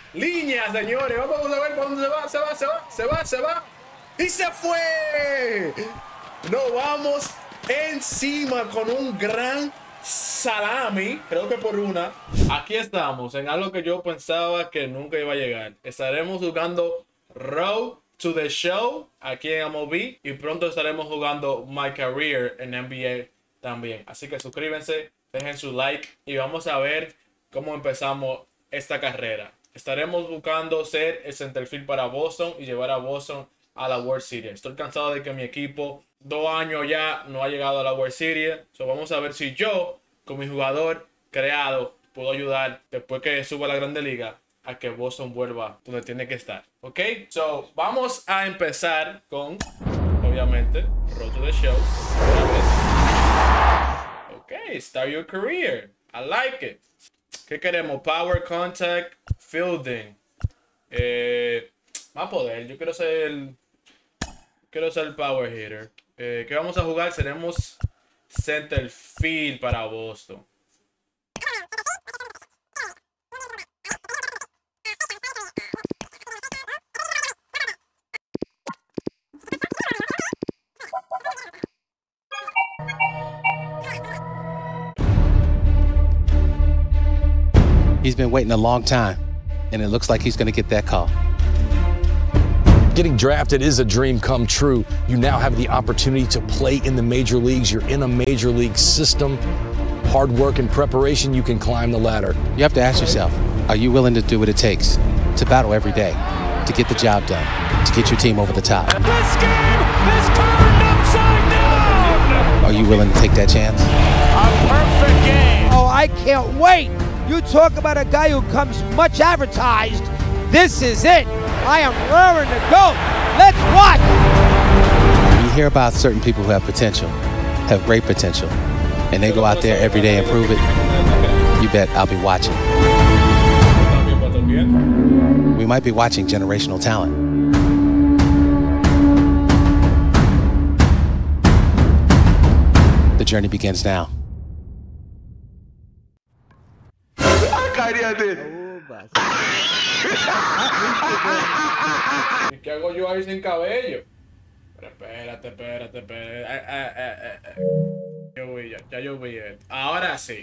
Línea, señores. Vamos a ver por dónde se va. Y se fue. Nos vamos encima con un gran salami. Creo que por una. Aquí estamos en algo que yo pensaba que nunca iba a llegar. Estaremos jugando Road to the Show aquí en MLB. Y pronto estaremos jugando My Career en NBA también. Así que suscríbanse, dejen su like y vamos a ver cómo empezamos esta carrera. Estaremos buscando ser el centerfield para Boston y llevar a Boston a la World Series. Estoy cansado de que mi equipo 2 años ya no ha llegado a la World Series. So vamos a ver si yo, con mi jugador creado, puedo ayudar después que suba a la Grande Liga a que Boston vuelva donde tiene que estar. ¿Ok? So vamos a empezar con, obviamente, Road to the Show. Ok, start your career. I like it. ¿Qué queremos? Power, contact, fielding. Más poder. Yo quiero ser el power hitter. ¿Qué vamos a jugar? Seremos center field para Boston. He's been waiting a long time, and it looks like he's going to get that call. Getting drafted is a dream come true. You now have the opportunity to play in the major leagues. You're in a major league system. Hard work and preparation, you can climb the ladder. You have to ask yourself, are you willing to do what it takes to battle every day, to get the job done, to get your team over the top? This game is turned upside down! Are you willing to take that chance? A perfect game! Oh, I can't wait! You talk about a guy who comes much advertised. This is it. I am raring to go. Let's watch. When you hear about certain people who have potential, have great potential, and they go out there every day and prove it, you bet I'll be watching. We might be watching generational talent. The journey begins now. ¿Y qué hago yo ahí sin cabello? Pero espérate. Yo vi esto. Ahora sí.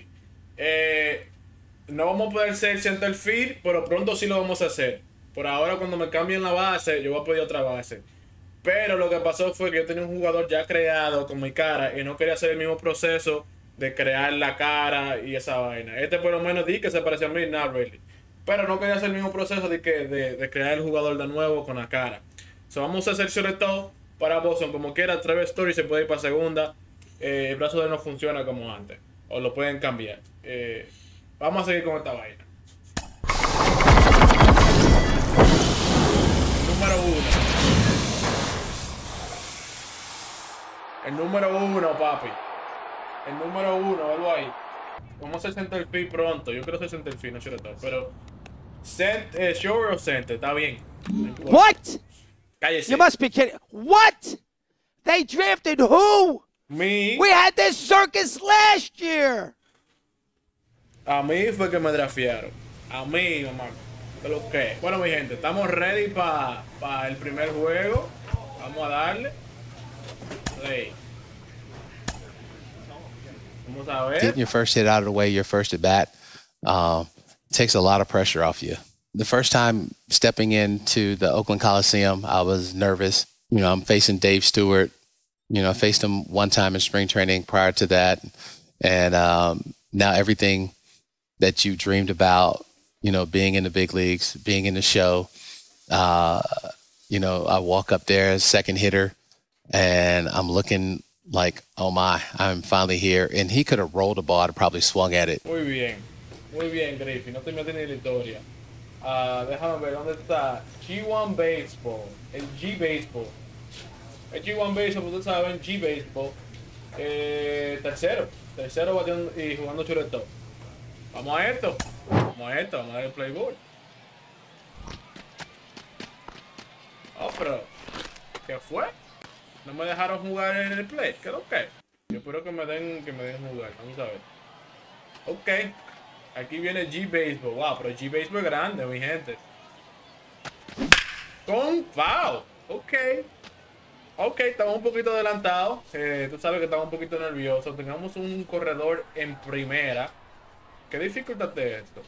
No vamos a poder ser center field, pero pronto sí lo vamos a hacer. Por ahora, cuando me cambien la base, yo voy a pedir otra base. Pero lo que pasó fue que yo tenía un jugador ya creado con mi cara y no quería hacer el mismo proceso de crear la cara y esa vaina. Este por lo menos di que se parecía a mí, not really. Pero no quería hacer el mismo proceso de crear el jugador de nuevo con la cara. So, vamos a hacer sobre todo para Boston. Como quiera, Trevor Story se puede ir para segunda. El brazo de él no funciona como antes. O lo pueden cambiar. Vamos a seguir con esta vaina. Número 1. El número 1, papi. El número 1, velo ahí. Vamos a hacer center field pronto. Yo quiero ser center field, no sobre todo. Pero short o center, está bien. What? Cállese. You must be kidding. What? They drafted who? Me. We had this circus last year. A mí fue que me draftearon. A mí, mamá. ¿Qué lo que? Bueno, mi gente, estamos ready para el primer juego. Vamos a darle. Play. Vamos a ver. Getting your first hit out of the way, your first at bat, takes a lot of pressure off you. The first time stepping into the Oakland Coliseum, I was nervous. You know, I'm facing Dave Stewart. You know, I faced him one time in spring training prior to that. And now everything that you dreamed about, you know, being in the big leagues, being in the show, you know, I walk up there as second hitter and I'm looking like, oh my, I'm finally here. And he could have rolled the ball. I'd probably swung at it. Muy bien, Griffy. No te metas ni en la historia. Déjame ver dónde está G1 Baseball. El G Baseball. El G1 Baseball, ustedes saben, G Baseball. Tercero batiendo y jugando chuletón. Vamos a esto. Vamos a dar el playboard. Oh, pero ¿qué fue? No me dejaron jugar en el play. ¿Qué es lo que? Yo espero que me den jugar. Vamos a ver. Ok. Aquí viene G Baseball. Wow, pero G Baseball es grande, mi gente. con foul. Ok. Ok, estamos un poquito adelantados. Tú sabes que estamos un poquito nerviosos. Tengamos un corredor en primera. ¿Qué dificultad de esto?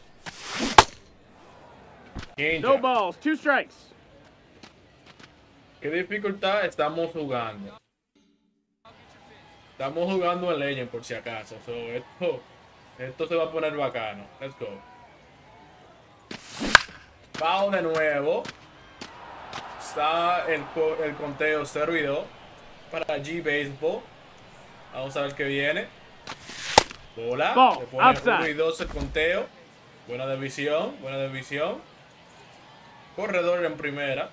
No balls, 2 strikes. ¿Qué dificultad estamos jugando? Estamos jugando en Legend por si acaso. So, esto se va a poner bacano. Let's go. Foul de nuevo. Está el conteo 0 y 2 para G Baseball. Vamos a ver qué viene. Bola. Ball, Se pone outside. 1 y 2 el conteo. Buena división. Buena división. Corredor en primera.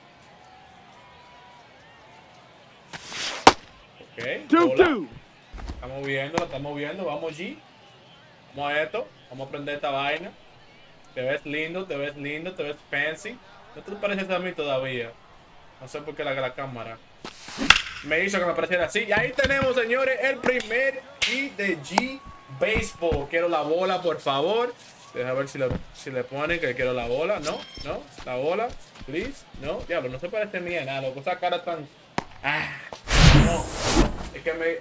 Ok. 2-2. Estamos viendo. Vamos G. Vamos a esto. Vamos a prender esta vaina. Te ves lindo, te ves fancy. No te pareces a mí todavía. No sé por qué la cámara me hizo que me pareciera así. Y ahí tenemos, señores, el primer G de G Baseball. Quiero la bola, por favor. Deja ver si le ponen que quiero la bola. No, la bola, please. No, diablo, no se parece ni a nada. Loco, esa cara tan... no. Es que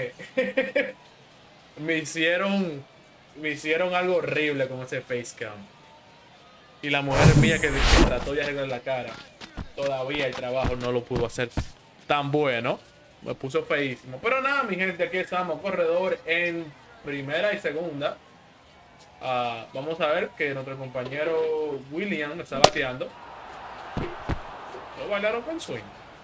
me hicieron algo horrible con ese facecam. Y la mujer mía que trató de arreglar la cara, todavía el trabajo no lo pudo hacer tan bueno. Me puso feísimo. Pero nada, mi gente, aquí estamos. Corredor en primera y segunda. Vamos a ver que nuestro compañero William está bateando. Lo bailaron con swing.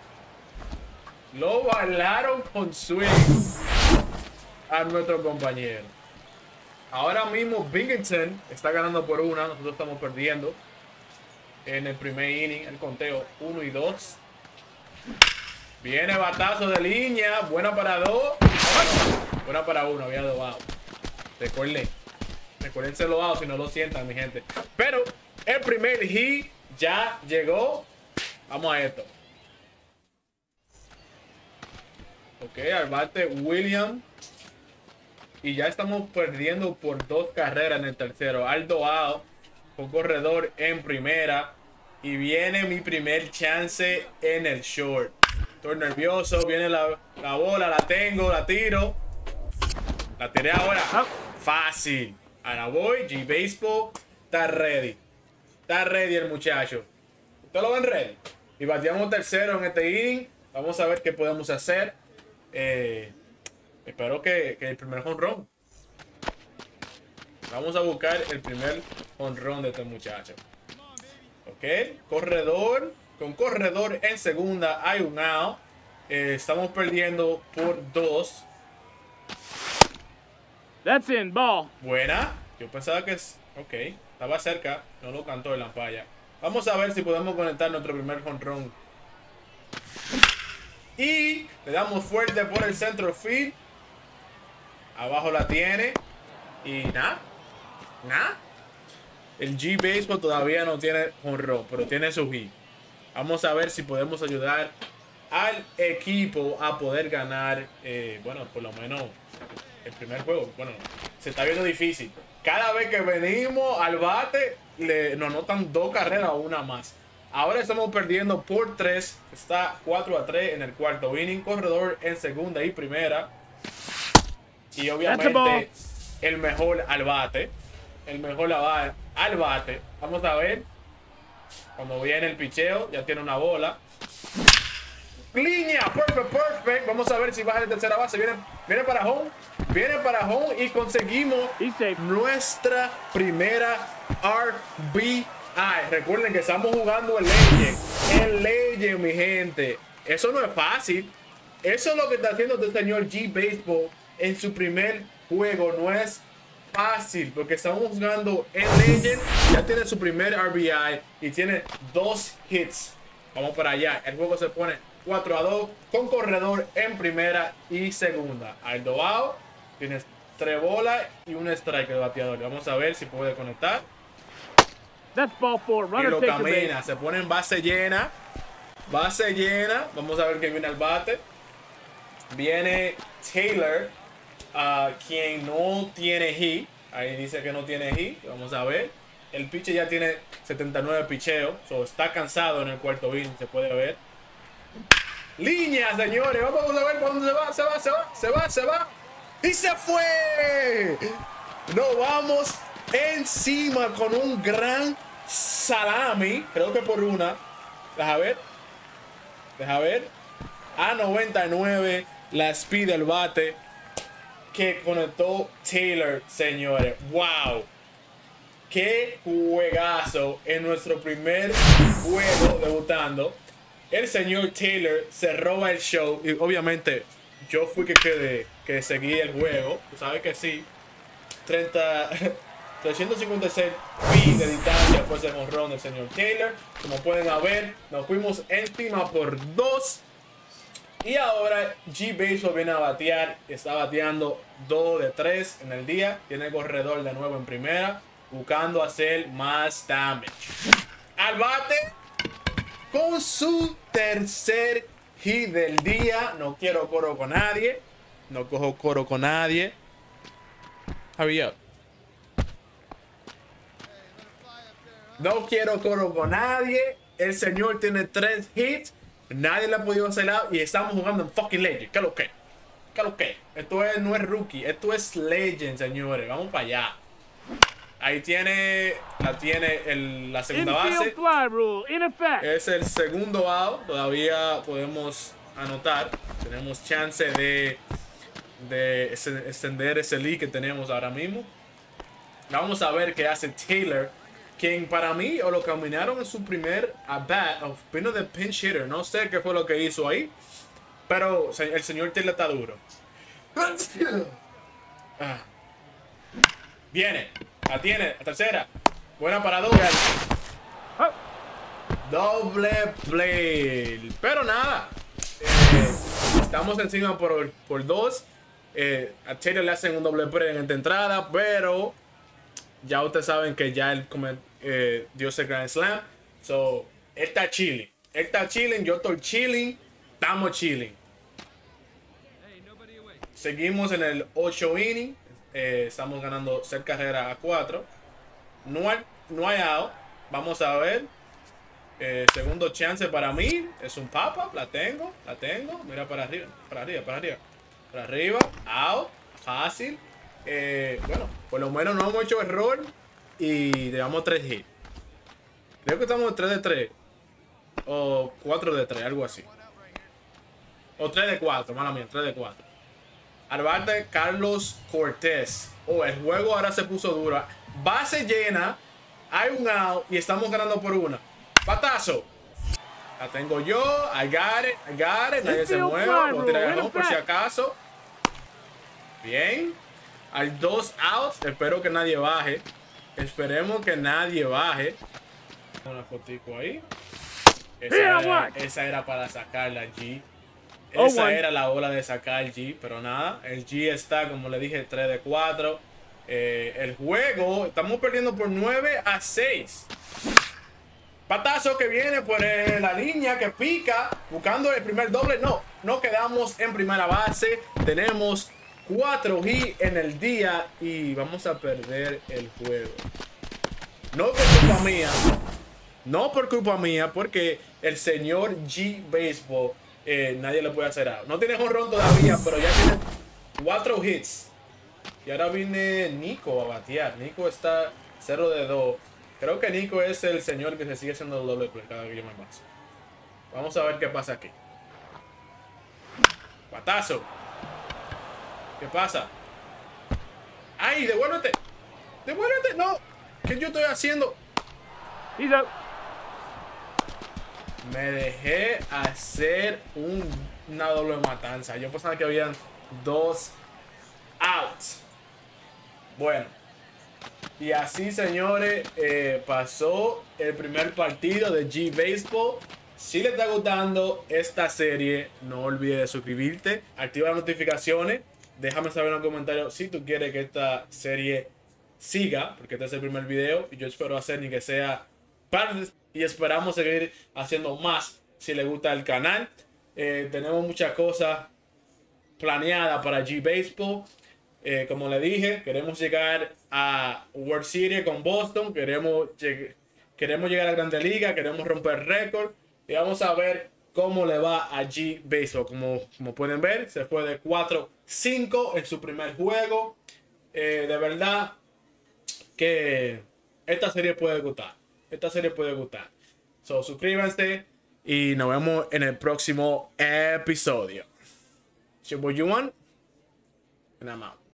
Lo bailaron con swing a nuestro compañero. Ahora mismo Binghamton está ganando por 1. Nosotros estamos perdiendo en el primer inning. El conteo 1 y 2. Viene batazo de línea. Buena para 2. Buena para 1. Había 2 outs. Recuérdense los outs si no lo sientan, mi gente. Pero el primer hit ya llegó. Vamos a esto. Ok, al bate William. Y ya estamos perdiendo por 2 carreras en el tercero. Aldo out con corredor en primera. Y viene mi primer chance en el short. Estoy nervioso. Viene la bola. La tengo. La tiro. La tiré ahora. Fácil. Ahora voy. G Baseball. Está ready. Está ready el muchacho. ¿Ustedes lo ven ready? Y bateamos tercero en este inning. Vamos a ver qué podemos hacer. Espero que el primer home run. Vamos a buscar el primer home run de este muchacho. Ok, corredor. Con corredor en segunda hay un out. Estamos perdiendo por 2. That's in, ball. Buena. Yo pensaba que es... Ok, estaba cerca. No lo cantó en la palla. Vamos a ver si podemos conectar nuestro primer home run. Y le damos fuerte por el centro field. Abajo la tiene. Y nada. El G Baseball todavía no tiene home run, pero tiene su hit. Vamos a ver si podemos ayudar al equipo a poder ganar. Bueno, por lo menos el primer juego. Bueno, se está viendo difícil. Cada vez que venimos al bate, nos anotan 2 carreras o una más. Ahora estamos perdiendo por 3. Está 4-3 en el cuarto inning. Corredor en segunda y primera. Y obviamente el mejor al bate. El mejor al bate. Vamos a ver. Cuando viene el picheo, ya tiene una bola. Línea, perfect. Vamos a ver si baja de tercera base. Viene para home. Viene para home y conseguimos nuestra primera RBI. Recuerden que estamos jugando en Legend. En Legend, mi gente. Eso no es fácil. Eso es lo que está haciendo este señor G Baseball en su primer juego. No es fácil porque estamos jugando en Legend. Ya tiene su primer RBI y tiene 2 hits. Vamos para allá. El juego se pone 4-2 con corredor en primera y segunda. Aldo out. Tienes 3 bolas y un strike de bateador. Vamos a ver si puede conectar. That's ball 4. Y Runner lo takes the base. camina. Se pone en base llena. Base llena. Vamos a ver quién viene al bate. Viene Taylor. Quien no tiene hit. Ahí dice que no tiene hit. Vamos a ver. El pitcher ya tiene 79 picheos. So, está cansado en el cuarto inning, se puede ver. Línea, señores. Vamos a ver por dónde se va. Se va. Y se fue. Nos vamos encima con un gran salami. Creo que por una. Deja ver. A 99. La speed del bate que conectó Taylor, señores. Wow. Qué juegazo en nuestro primer juego debutando. El señor Taylor se roba el show. Y obviamente yo fui que seguí el juego. Tú sabes que sí. 356 feet de distancia fue ese jonrón del señor Taylor. Como pueden ver, nos fuimos encima por 2. Y ahora G-Baseball viene a batear. Está bateando 2 de 3 en el día. Tiene corredor de nuevo en primera, buscando hacer más damage. Al bate con su tercer hit del día. No quiero coro con nadie. No cojo coro con nadie. Hurry up. No quiero coro con nadie. El señor tiene 3 hits. Nadie le ha podido hacer out. Y estamos jugando en fucking Legend. ¿Qué es lo que? Esto no es rookie. Esto es Legend, señores. Vamos para allá. Ahí tiene la segunda base. Es el segundo out. Todavía podemos anotar. Tenemos chance de extender ese lead que tenemos ahora mismo. Vamos a ver qué hace Taylor, quien para mí o lo caminaron en su primer at-bat, vino de pinch hitter. No sé qué fue lo que hizo ahí, pero el señor Taylor está duro. Viene, la tiene, la tercera. Buena para dos. Doble play. Pero nada, estamos encima por 2. A Taylor le hacen un doble play en esta entrada, pero ya ustedes saben que ya él dio ese Grand Slam. So, él está chilling. Yo estoy chilling. Estamos chilling. Seguimos en el 8 inning. Estamos ganando 6 carreras a 4. No hay out. Vamos a ver. Segundo chance para mí. Es un pop-up. La tengo. Mira para arriba. Out. Fácil. Bueno, por lo menos no hemos hecho error. Y llevamos 3 hits. Creo que estamos en 3 de 3. O 4 de 3, algo así. O 3 de 4, mala mía, 3 de 4. Al bate Carlos Cortés. El juego ahora se puso duro. Base llena. Hay un out y estamos ganando por 1. Batazo. La tengo yo. I got it. Nadie se mueve. Voy a tirar el home por si acaso. Bien. Hay 2 outs. Espero que nadie baje. Esperemos que nadie baje. Una fotico ahí. Esa era para sacar la G. Esa era la bola de sacar el G. Pero nada. El G está, como le dije, 3 de 4. El juego. Estamos perdiendo por 9-6. Patazo que viene por la línea. Que pica. Buscando el primer doble. No quedamos en primera base. Tenemos 4 hits en el día y vamos a perder el juego. No por culpa mía, porque el señor G-Baseball nadie le puede hacer out. No tiene jonrón todavía, pero ya tiene 4 hits. Y ahora viene Nico a batear. Nico está 0 de 2. Creo que Nico es el señor que se sigue haciendo el doble play cada que yo me paso. Vamos a ver qué pasa aquí. Batazo. ¿Qué pasa? ¡Ay, devuélvete! ¡No! ¿Qué yo estoy haciendo? Me dejé hacer una doble matanza. Yo pensaba que habían 2 outs. Bueno. Y así, señores, pasó el primer partido de G-Baseball. Si les está gustando esta serie, no olvides de suscribirte, activa las notificaciones. Déjame saber en los comentarios si tú quieres que esta serie siga, porque este es el primer video y yo espero hacer ni que sea parte. Y esperamos seguir haciendo más si les gusta el canal. Tenemos muchas cosas planeadas para G-Baseball. Como le dije, queremos llegar a World Series con Boston. Queremos llegar a la Grande Liga. Queremos romper récord. Y vamos a ver cómo le va a G Baseball. Como pueden ver, se fue de 4-5 en su primer juego. De verdad que esta serie puede gustar. So, suscríbanse y nos vemos en el próximo episodio. It's your boy Juan, and I'm out.